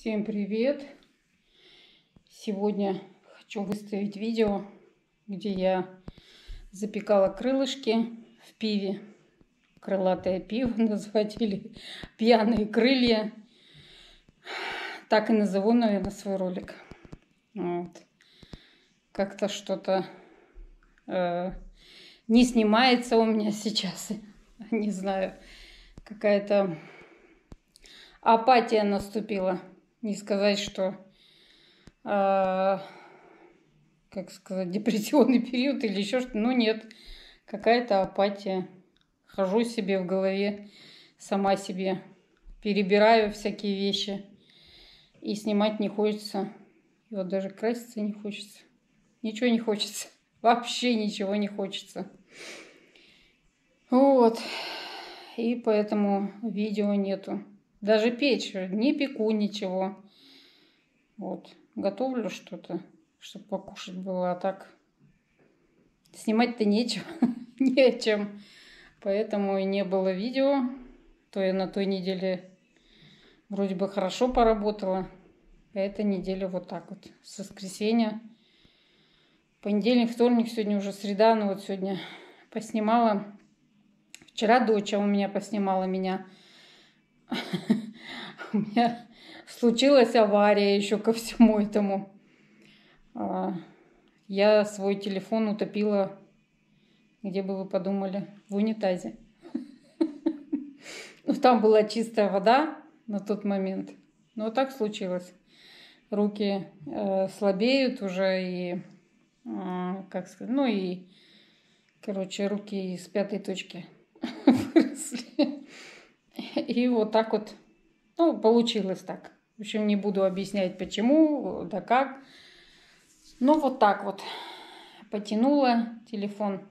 Всем привет! Сегодня хочу выставить видео, где я запекала крылышки в пиве. Крылатое пиво назвать или пьяные крылья. Так и назову, наверное, свой ролик. Вот. Как-то что-то не снимается у меня сейчас. Не знаю, какая-то апатия наступила. Не сказать, что, как сказать, депрессионный период или еще что-то. Ну, нет, какая-то апатия. Хожу себе в голове, сама себе перебираю всякие вещи. И снимать не хочется. И вот даже краситься не хочется. Ничего не хочется. Вообще ничего не хочется. Вот. И поэтому видео нету. Даже печь не пеку ничего. Вот. Готовлю что-то, чтобы покушать было. А так снимать-то нечего. Не о чем. Поэтому и не было видео. То я на той неделе вроде бы хорошо поработала. А эта неделя вот так вот. С воскресенья. Понедельник, вторник, сегодня уже среда. Ну вот сегодня поснимала. Вчера доча у меня поснимала меня. У меня случилась авария еще ко всему этому. Я свой телефон утопила, где бы вы подумали, в унитазе. Ну, там была чистая вода на тот момент. Но так случилось. Руки слабеют уже и, как сказать, ну и, короче, руки из пятой точки выросли. И вот так вот. Ну, получилось так. В общем, не буду объяснять, почему, да как. Ну, вот так вот. Потянула телефон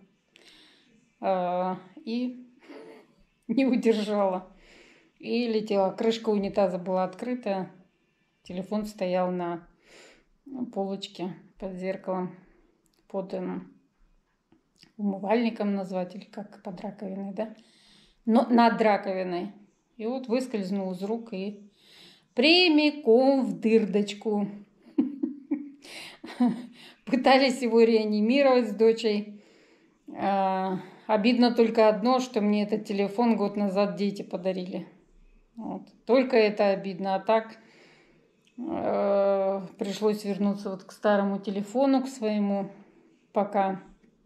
и не удержала. И летела. Крышка унитаза была открытая. Телефон стоял на полочке под зеркалом. Под умывальником назвать, или как, под раковиной, да? Но над раковиной. И вот выскользнул из рук и прямиком в дырдочку. Пытались его реанимировать с дочей. Обидно только одно, что мне этот телефон год назад дети подарили. Вот. Только это обидно. А так пришлось вернуться вот к старому телефону, к своему, пока.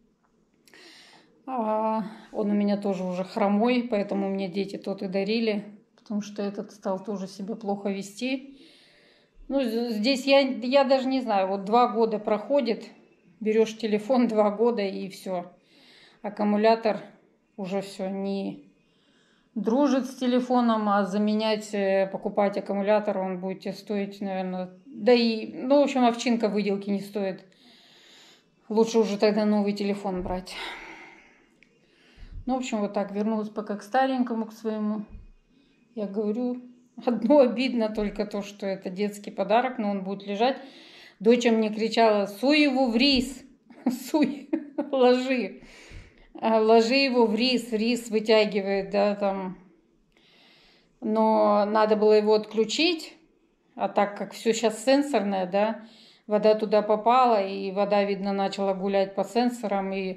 Он у меня тоже уже хромой, поэтому мне дети тот и дарили, потому что этот стал тоже себя плохо вести. Ну, здесь я даже не знаю, вот 2 года проходит, берешь телефон 2 года и все. Аккумулятор уже все не дружит с телефоном, а заменять, покупать аккумулятор он будет тебе стоить, наверное, да и, ну, в общем, овчинка выделки не стоит. Лучше уже тогда новый телефон брать. Ну, в общем, вот так вернулась пока к старенькому, к своему. Я говорю, одно обидно только то, что это детский подарок, но он будет лежать. Доча мне кричала: суй его в рис, суй, ложи. Ложи его в рис вытягивает, да, там. Но надо было его отключить, а так как все сейчас сенсорное, да, вода туда попала, и вода, видно, начала гулять по сенсорам, и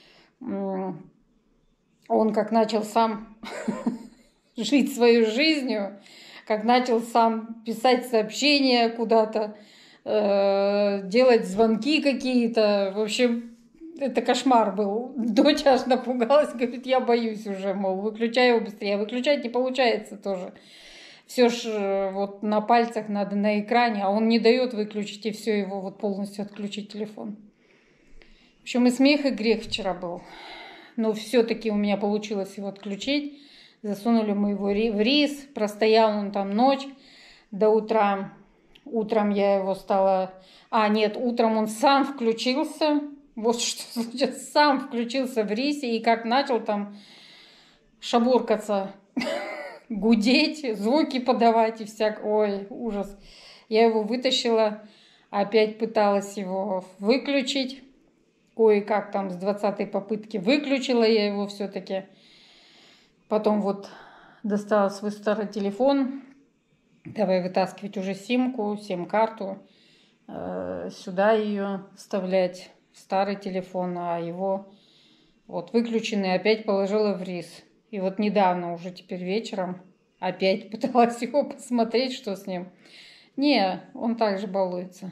он как начал сам жить свою жизнью, как начал сам писать сообщения куда-то, делать звонки какие-то. В общем, это кошмар был. Дочь аж напугалась, говорит, я боюсь уже, мол, выключай его быстрее. Выключать не получается тоже. Все ж вот на пальцах надо, на экране, а он не дает выключить, и все, его вот полностью отключить телефон. В общем, и смех, и грех вчера был. Но все-таки у меня получилось его отключить. Засунули мы его в рис. Простоял он там ночь до утра. Утром я его стала... нет, утром он сам включился. Вот что значит, сам включился в рисе. И как начал там шабуркаться, гудеть, звуки подавать и всяк... Ой, ужас. Я его вытащила. Опять пыталась его выключить. Кое-как там с 20-й попытки выключила я его все-таки. Потом вот достала свой старый телефон. Давай вытаскивать уже симку, сим-карту, сюда ее вставлять, в старый телефон, а его вот выключенный опять положила в рис. И вот недавно, уже теперь вечером, опять пыталась его посмотреть, что с ним. Не, он также балуется.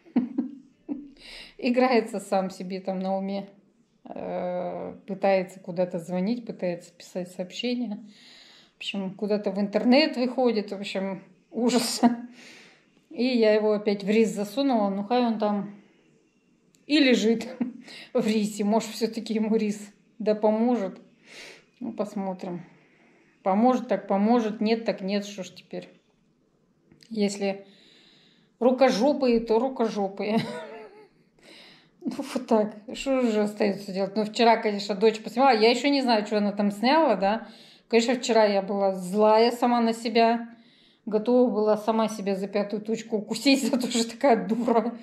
Играется сам себе там на уме. Пытается куда-то звонить, пытается писать сообщения. В общем, куда-то в интернет выходит. В общем, ужас. И я его опять в рис засунула. Ну, хай он там и лежит в рисе. Может, все-таки ему рис да поможет. Ну, посмотрим. Поможет, так поможет. Нет, так нет. Что ж теперь? Если рукожопые, то рукожопые. Ну, вот так. Что же остается делать? Ну, вчера, конечно, дочь поснимала. Я еще не знаю, что она там сняла, да. Конечно, вчера я была злая сама на себя. Готова была сама себя за пятую точку укусить за то, что такая дура.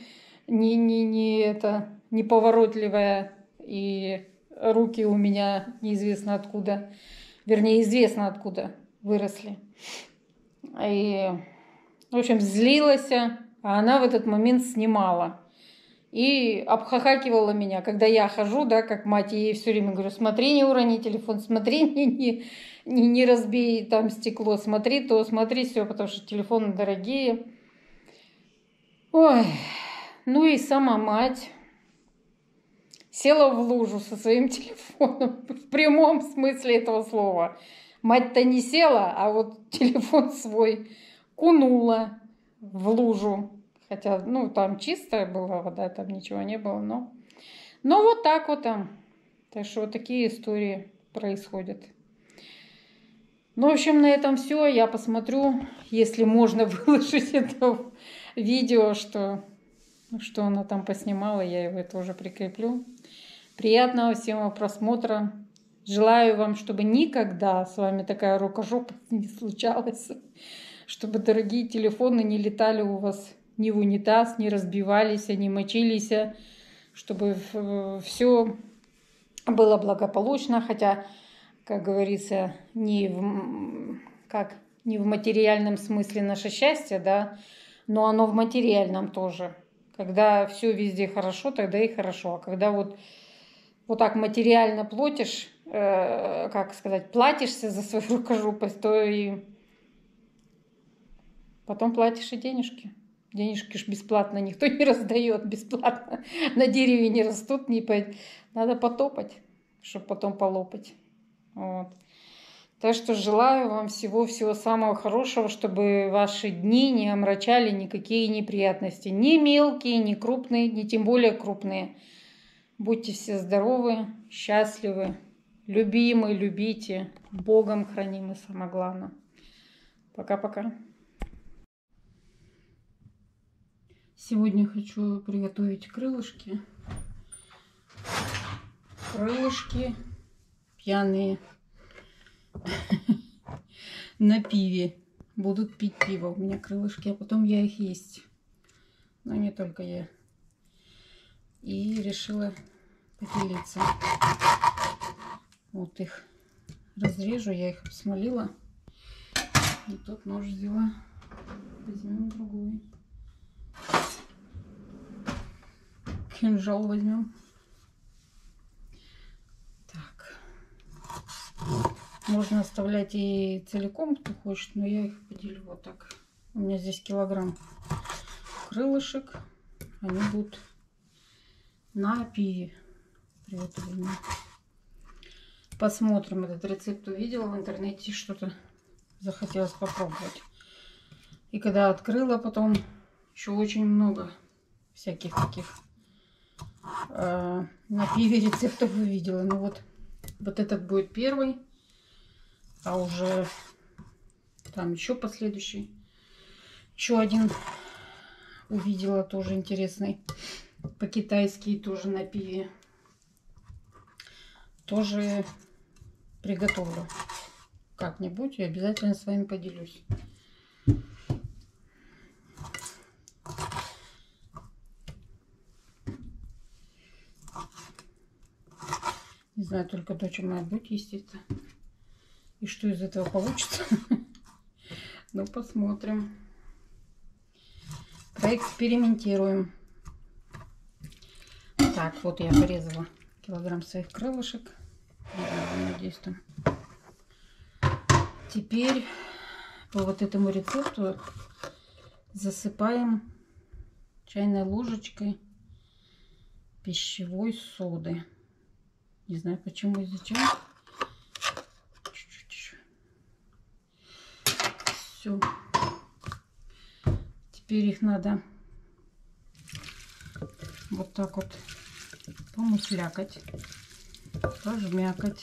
Неповоротливая. И руки у меня неизвестно откуда. Вернее, известно откуда выросли. И, в общем, злилась. А она в этот момент снимала. И обхахакивала меня, когда я хожу, да, как мать, и ей все время говорю: смотри, не урони телефон, смотри, не разбей там стекло, смотри то, смотри все, потому что телефоны дорогие. Ой, ну и сама мать села в лужу со своим телефоном, в прямом смысле этого слова. Мать-то не села, а вот телефон свой кунула в лужу. Хотя, ну, там чистая была вода, там ничего не было, но вот так вот там. Так что вот такие истории происходят. Ну, в общем, на этом все. Я посмотрю, если можно выложить это видео, что она там поснимала, я его тоже прикреплю. Приятного всем просмотра. Желаю вам, чтобы никогда с вами такая рукожопа не случалась. Чтобы дорогие телефоны не летали у вас ни в унитаз, не разбивались, не мочились, чтобы все было благополучно, хотя, как говорится, не в материальном смысле наше счастье, да, но оно в материальном тоже. Когда все везде хорошо, тогда и хорошо. А когда вот так материально платишь, платишься за свою рукожопость, то и потом платишь и денежки. Денежки ж бесплатно никто не раздает, бесплатно. На дереве не растут, надо потопать, чтобы потом полопать. Вот. Так что желаю вам всего самого хорошего, чтобы ваши дни не омрачали никакие неприятности. Ни мелкие, ни крупные, ни тем более крупные. Будьте все здоровы, счастливы, любимы, любите, Богом хранимы, самое главное. Пока-пока. Сегодня хочу приготовить крылышки. Крылышки пьяные на пиве. Будут пить пиво. У меня крылышки, а потом я их есть. Но не только я. И решила поделиться. Вот их разрежу. Я их обсмолила. И тут нож взяла. Возьмем другой. Кинжал возьмем. Так. Можно оставлять и целиком, кто хочет, но я их поделю вот так. У меня здесь килограмм крылышек. Они будут на пиве приготовлены. Посмотрим. Этот рецепт увидела в интернете, что-то захотелось попробовать. И когда открыла, потом еще очень много всяких таких на пиве рецептов увидела. Ну вот этот будет первый, а уже там еще последующий. Еще один увидела, тоже интересный, по-китайски, тоже на пиве. Тоже приготовлю как-нибудь и обязательно с вами поделюсь. Не знаю, только дочь моя будет есть это. И что из этого получится. Ну, посмотрим. поэкспериментируем. Так, вот я порезала килограмм своих крылышек. Надеюсь, там. Теперь по вот этому рецепту засыпаем чайной ложечкой пищевой соды. Не знаю почему и зачем. Чуть-чуть еще. Все. Теперь их надо вот так вот помыслякать, пожмякать.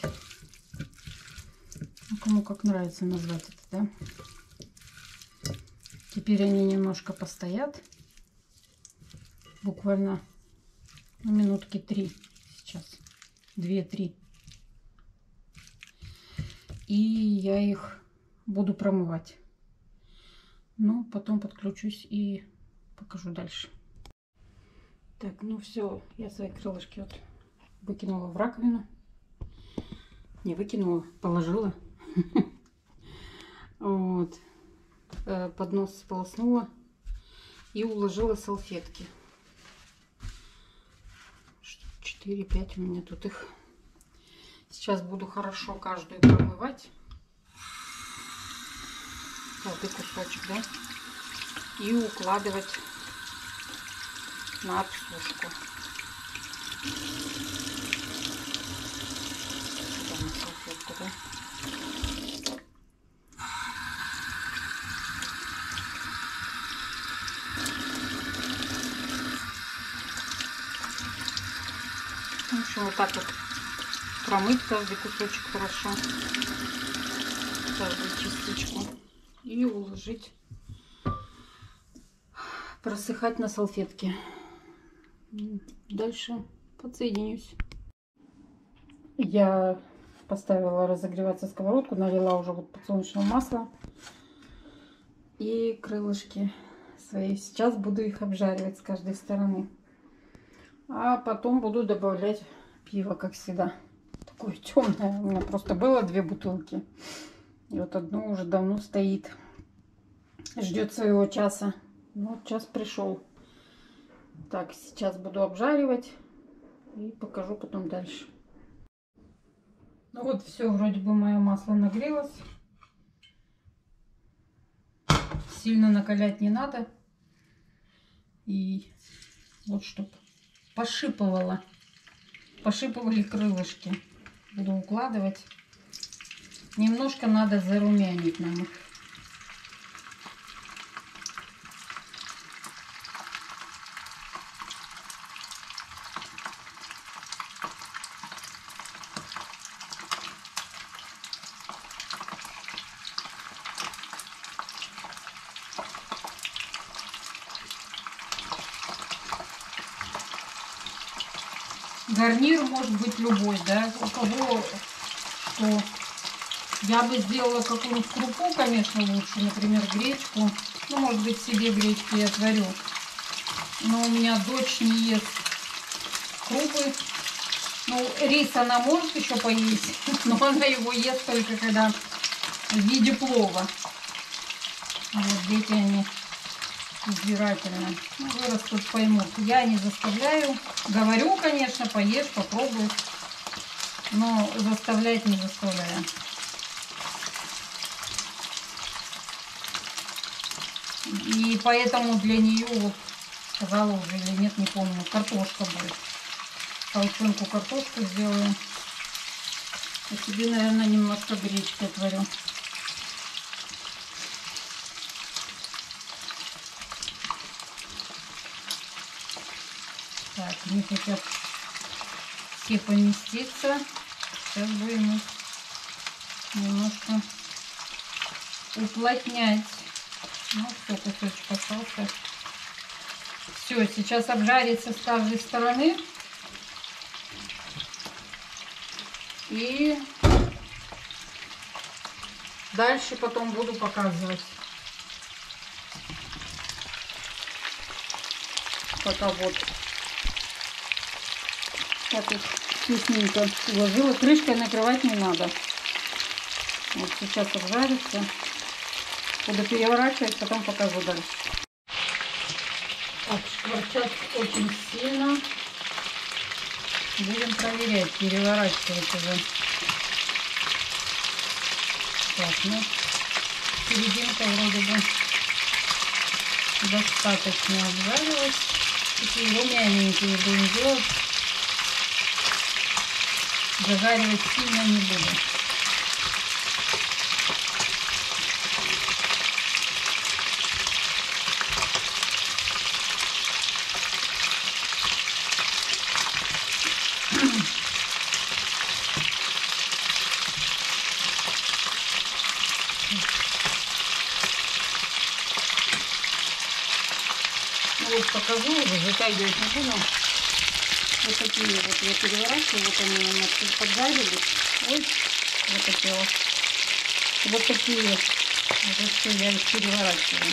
Ну, кому как нравится назвать это, да? Теперь они немножко постоят. Буквально минутки 3 сейчас. 2-3. И я их буду промывать. Ну, потом подключусь и покажу дальше. Так, ну все, я свои крылышки вот выкинула в раковину. Не выкинула, положила. Вот. Поднос сполоснула и уложила салфетки. 4-5 у меня тут их. Сейчас буду хорошо каждую промывать. Каждый кусочек, да? И укладывать на обсушку. Сюда на салфетку, да? В общем, вот так вот промыть каждый кусочек хорошо, каждую частичку, и уложить, просыхать на салфетке. Дальше подсоединюсь. Я поставила разогреваться сковородку, налила уже вот подсолнечное масло и крылышки свои. Сейчас буду их обжаривать с каждой стороны. А потом буду добавлять пиво, как всегда. Такое темное. У меня просто было 2 бутылки. И вот одно уже давно стоит. Ждет своего часа. Вот час пришел. Так, сейчас буду обжаривать. И покажу потом дальше. Ну вот все, вроде бы мое масло нагрелось. Сильно накалять не надо. И вот чтобы пошипывало. Пошипывали крылышки. Буду укладывать. Немножко надо зарумянить нам их. Гарнир может быть любой, да, у кого что. Я бы сделала какую-нибудь крупу, конечно, лучше, например, гречку. Ну, может быть, себе гречку я отварю. Но у меня дочь не ест крупы. Ну, рис она может еще поесть, но она его ест только когда в виде плова. А вот дети, они избирательно. Ну, вырастут, поймут. Я не заставляю. Говорю, конечно, поешь, попробуй. Но заставлять не заставляю. И поэтому для нее, вот, сказала уже или нет, не помню, картошка будет. Толченку картошку сделаю. А себе, наверное, немножко гречки отварю. Так, они хотят все поместиться. Сейчас будем их немножко уплотнять. Ну, все, кусочек остался. Все, сейчас обжарится с каждой стороны. И дальше потом буду показывать. Пока вот. Так вот вкусненько уложила. Крышкой накрывать не надо. Вот сейчас обжарится. Буду переворачивать, потом покажу дальше. Так, шкварчат очень сильно. Будем проверять, переворачивать его. Так, ну, серединка вроде бы достаточно обжарилась. Такие румяненькие будем делать. Зажаривать сильно не буду. Ну вот покажу, уже затягивать не буду. Вот такие вот я переворачиваю, вот они у меня тут поджарились. Ой, вот такие вот. Вот такие. Вот все я их переворачиваю.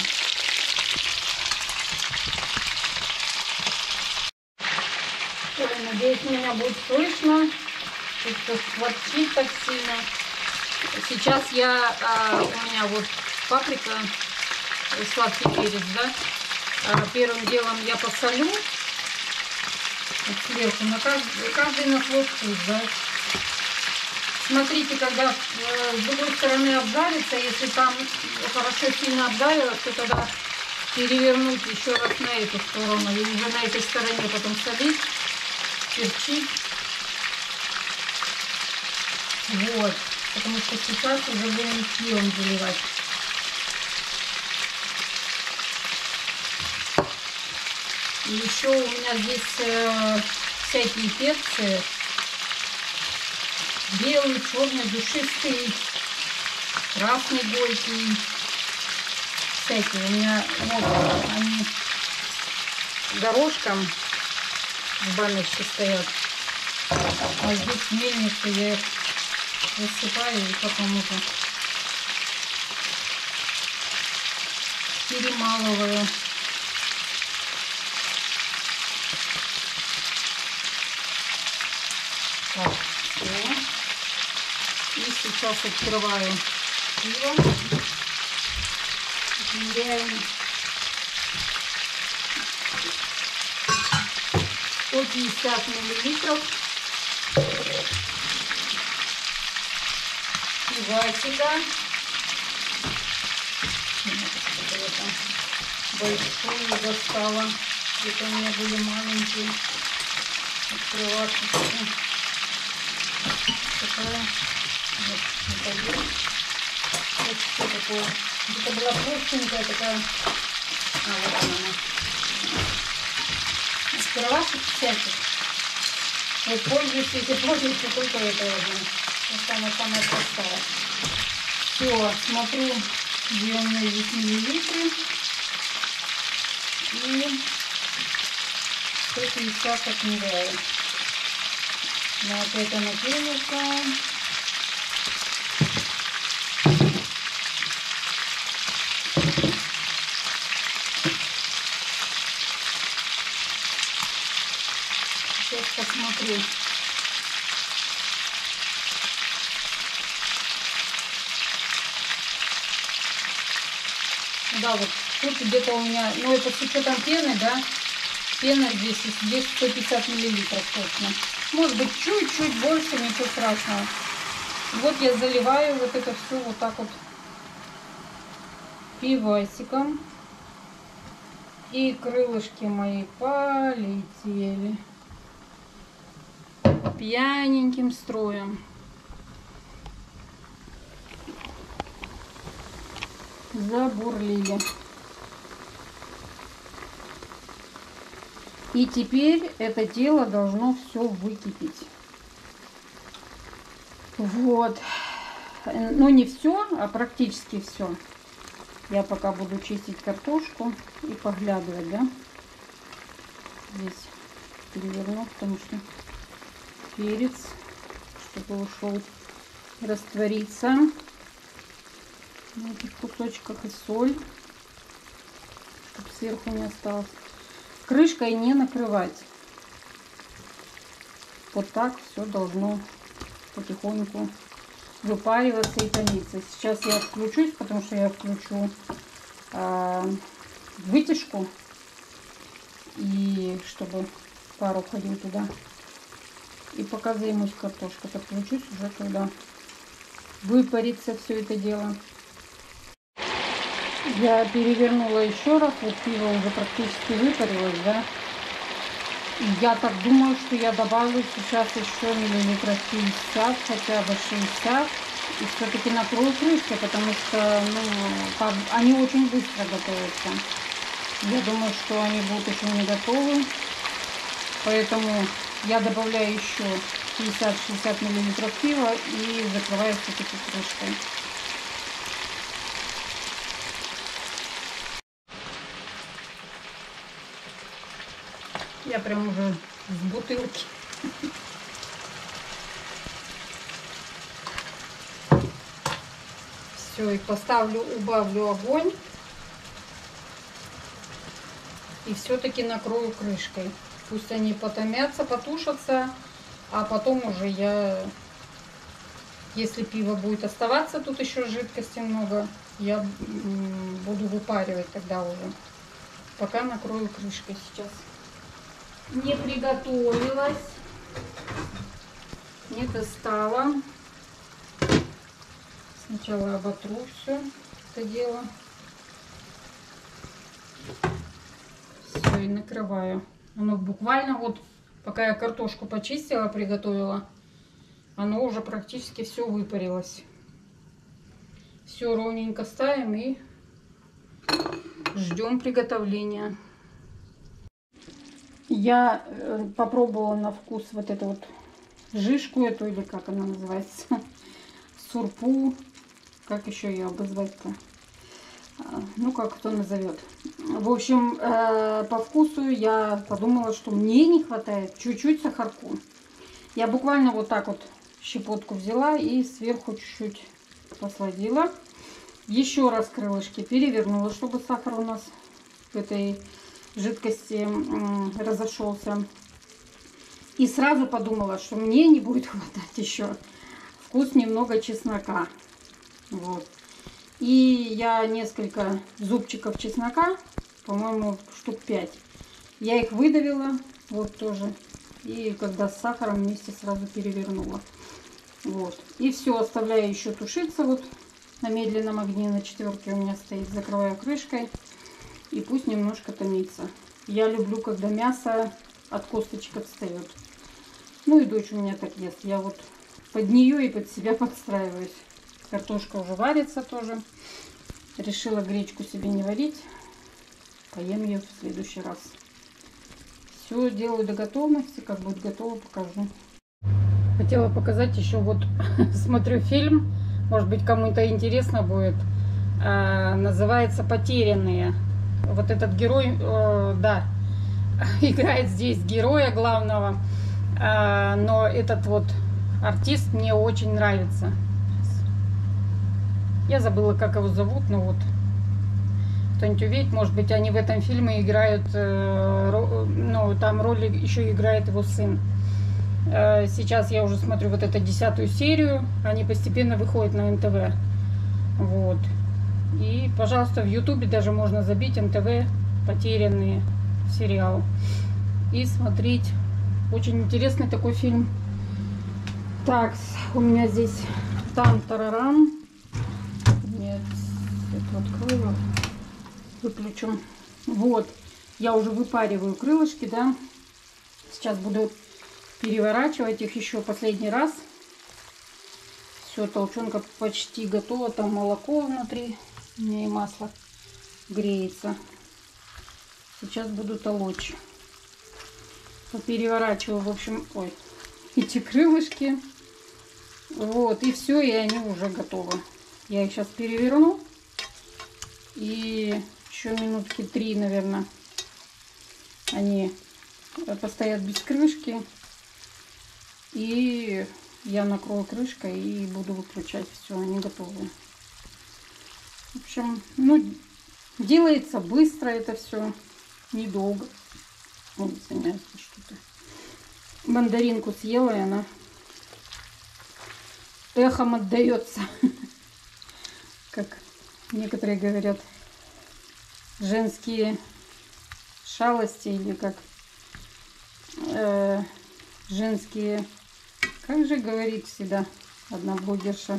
Ой, надеюсь, меня будет слышно. Тут все шкварчит так сильно. Сейчас у меня вот паприка, сладкий перец, да. Первым делом я посолю вот сверху, на каждый на свой вкус, да. Смотрите, когда с другой стороны обжарится, если там хорошо сильно обжарилось, то тогда перевернуть еще раз на эту сторону и уже на этой стороне потом солить, перчить. Вот, потому что сейчас уже будем сливом заливать. И еще у меня здесь всякие перцы. Белый, черный, душистый, красный горький. Всякие. У меня вот они горошком в баночке стоят. А здесь мельница, я их высыпаю и потом это перемалываю. Так, все. И сейчас открываю пиво. Измеряем 150 миллилитров пивасика. Большую достала. Это у меня были маленькие. Открываться. Такая вот металлик. Вот что такое. Это была простенькая такая. Вот она. Открывашек всяких. Вот пользуюсь, если пользуюсь, только это возьму. Вот самая простая. Все, смотрю, где у меня здесь миллилитры. И 150 отмеряю. Но опять она пенится. Сейчас посмотрю. Да, вот тут где-то у меня, ну это с учетом пены, да, пена здесь 150 миллилитров точно. Может быть чуть-чуть больше, ничего страшного. Вот я заливаю вот это все вот так вот пивасиком. И крылышки мои полетели пьяненьким строем. Забурлили. И теперь это дело должно все выкипеть. Вот. Ну не все, а практически все. Я пока буду чистить картошку и поглядывать, да. Здесь переверну, потому что перец, чтобы ушел раствориться в этих кусочках, и соль, чтобы сверху не осталось. Крышкой не накрывать. Вот так все должно потихоньку выпариваться и томиться. Сейчас я отключусь, потому что я включу вытяжку. И чтобы пар уходил туда. И пока займусь картошкой, подключусь уже, когда выпарится все это дело. Я перевернула еще раз, вот пиво уже практически выпарилось, да. И я так думаю, что я добавлю сейчас еще миллилитров 50, хотя бы 60. И все-таки накрою крышкой, потому что, ну, они очень быстро готовятся. Я думаю, что они будут еще не готовы. Поэтому я добавляю еще 50-60 миллилитров пива и закрываю все-таки крышкой. Я прям уже с бутылки. Все, и поставлю, убавлю огонь. И все-таки накрою крышкой. Пусть они потомятся, потушатся. А потом уже я, если пиво будет оставаться, тут еще жидкости много, я буду выпаривать тогда уже. Пока накрою крышкой сейчас. Не приготовилась, не достала. Сначала оботру все это дело. Все, и накрываю. Оно буквально вот, пока я картошку почистила, приготовила, оно уже практически все выпарилось. Все ровненько ставим и ждем приготовления. Я попробовала на вкус вот эту вот жишку эту, или как она называется, сурпу, как еще ее обозвать-то, ну как кто назовет. В общем, по вкусу я подумала, что мне не хватает чуть-чуть сахарку. Я буквально вот так вот щепотку взяла и сверху чуть-чуть посладила. Еще раз крылышки перевернула, чтобы сахар у нас в этой жидкости разошелся. И сразу подумала, что мне не будет хватать еще вкус немного чеснока. Вот. И я несколько зубчиков чеснока, по-моему, штук 5. Я их выдавила, вот тоже. И когда с сахаром вместе сразу перевернула. Вот. И все, оставляю еще тушиться вот на медленном огне, на 4 у меня стоит. Закрываю крышкой. И пусть немножко томится. Я люблю, когда мясо от косточек отстает. Ну и дочь у меня так ест. Я вот под нее и под себя подстраиваюсь. Картошка уже варится тоже. Решила гречку себе не варить. Поем ее в следующий раз. Все делаю до готовности. Как будет готово, покажу. Хотела показать еще вот смотрю фильм. Может быть, кому-то интересно будет. Называется «Потерянные». Вот этот герой, да, играет здесь героя главного. Но этот вот артист мне очень нравится. Я забыла, как его зовут, но вот кто-нибудь увидит, может быть, они в этом фильме играют, ну, там роль еще играет его сын. Сейчас я уже смотрю вот эту 10-ю серию, они постепенно выходят на НТВ. Вот. И, пожалуйста, в Ютубе даже можно забить НТВ «Потерянные» сериал и смотреть. Очень интересный такой фильм. Так, у меня здесь там-тарарам. Нет, это открою, выключу. Вот, я уже выпариваю крылышки, да. Сейчас буду переворачивать их еще последний раз. Все, толченка почти готова. Там молоко внутри. У меня и масло греется. Сейчас буду толочь. Переворачиваю, в общем, ой, эти крылышки. Вот, и все, и они уже готовы. Я их сейчас переверну. И еще минутки 3, наверное, они постоят без крышки. И я накрою крышкой и буду выключать. Все, они готовы. В общем, ну, делается быстро это все, недолго. Вот, извиняюсь, что-то. Мандаринку съела, и она эхом отдается. Как некоторые говорят, женские шалости или как женские, как же говорит всегда одна блогерша,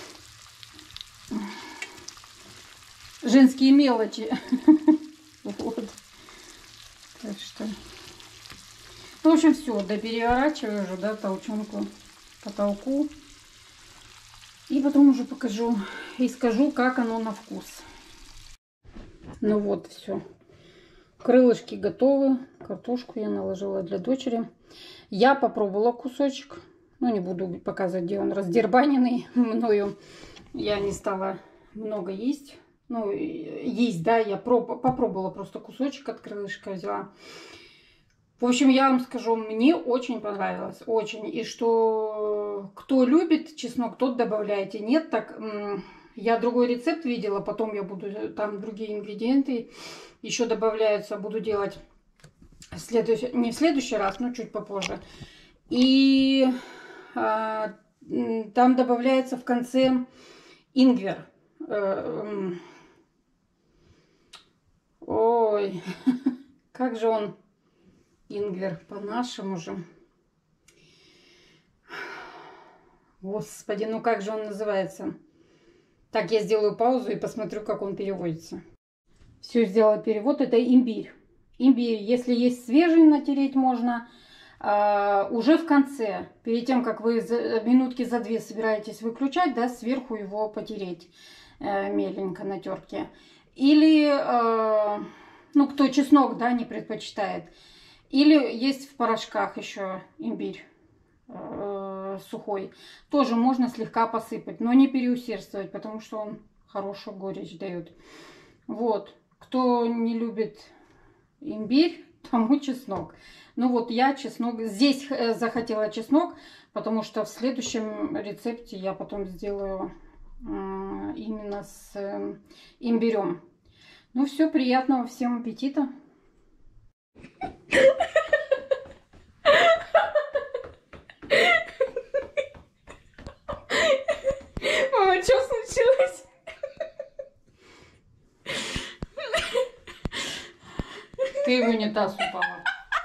женские мелочи. Вот. Так что, ну, в общем, все, допереворачиваю уже, да, толчонку к потолку. И потом уже покажу и скажу, как оно на вкус. Ну вот, все. Крылышки готовы. Картошку я наложила для дочери. Я попробовала кусочек. Ну, не буду показывать, где он раздербаненный мною. Я не стала много есть. Ну, есть, да, я попробовала просто кусочек от крылышка взяла. В общем, я вам скажу, мне очень понравилось. Очень. И что кто любит чеснок, тот добавляйте. Нет, так я другой рецепт видела. Потом я буду, там другие ингредиенты еще добавляются. Буду делать не в следующий раз, но чуть попозже. И там добавляется в конце ингвер. Ой, как же он, ингвер, по-нашему же. Господи, ну как же он называется? Так, я сделаю паузу и посмотрю, как он переводится. Все, сделала перевод. Это имбирь. Имбирь, если есть свежий, натереть можно. Уже в конце, перед тем, как вы минутки за 2 собираетесь выключать, да, сверху его потереть меленько на терке. Или, ну, кто чеснок, да, не предпочитает. Или есть в порошках еще имбирь сухой. Тоже можно слегка посыпать, но не переусердствовать, потому что он хорошую горечь дает. Вот. Кто не любит имбирь, тому чеснок. Ну вот я чеснок, здесь захотела чеснок, потому что в следующем рецепте я потом сделаю именно с имбирем. Ну все, приятного всем аппетита. Мама, что случилось? Ты в унитаз упала.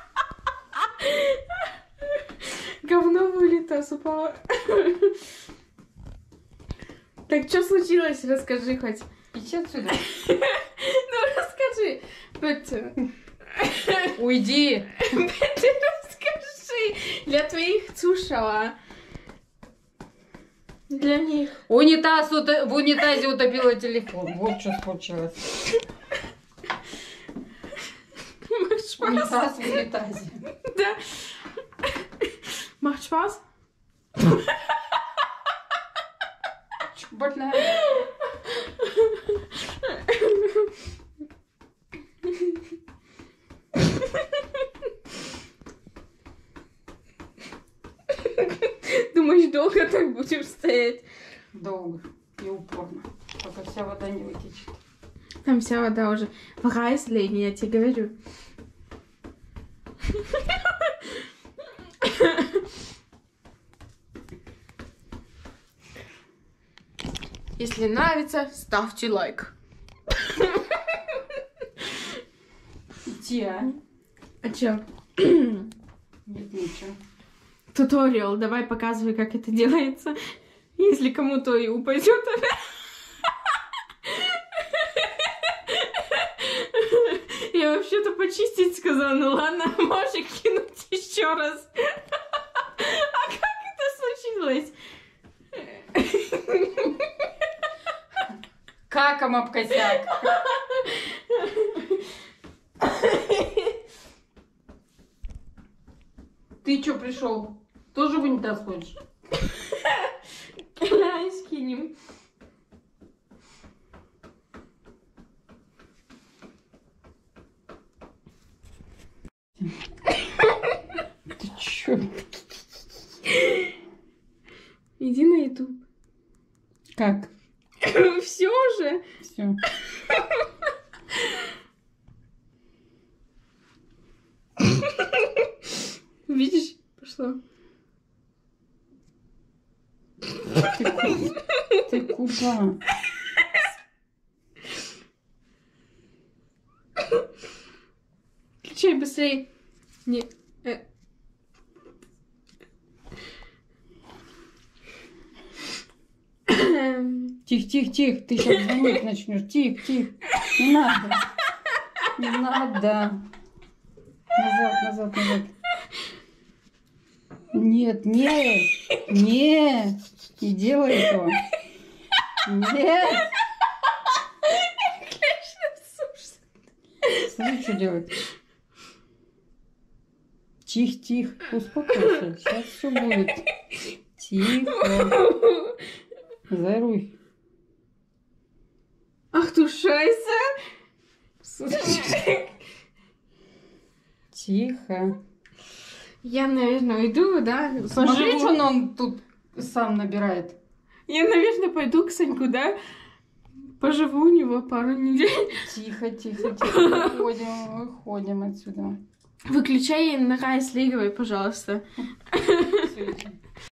Говно в унитаз упало. Так что случилось? Расскажи хоть. Иди отсюда. Ну расскажи. Bitte. Уйди. Bitte расскажи. Для твоих Zuschauer. Для них. Унитаз в унитазе утопила телефон. Вот что случилось. Унитаз в унитазе. Да. Macht Spaß? Больно. Думаешь, долго так будешь стоять? Долго и упорно, пока вся вода не вытечет. Там вся вода уже в Райслине, я тебе говорю. Если нравится, ставьте лайк. Иди, а? А чё? Нет, ничего. Туториал, давай показывай, как это делается. Если кому-то и упадет. Я вообще-то почистить сказала, ну ладно, можешь кинуть еще раз. А как это случилось? Каком об косяк. Ты чё пришел? Тоже в унитаз хочешь? Давай скинем. Ты чё? Иди на YouTube. Как? Все же. Все. Видишь? Пошло. Ты куда? Выключай быстрее. Не... Тихо, ты сейчас звонить начнешь. Тихо. Не надо. Не надо. Назад. Нет. Не делай этого. Нет. Смотри, что делать. Тихо. Успокойся. Сейчас все будет. Тихо. Заруй. Ах ты шайса. Слушай. Тихо. Я, наверное, иду, да? Смотри, что он тут сам набирает. Я, наверное, пойду к Саньку, да? Поживу у него пару недель. Тихо. Выходим отсюда. Выключай и на слиговой, пожалуйста. Всё, иди.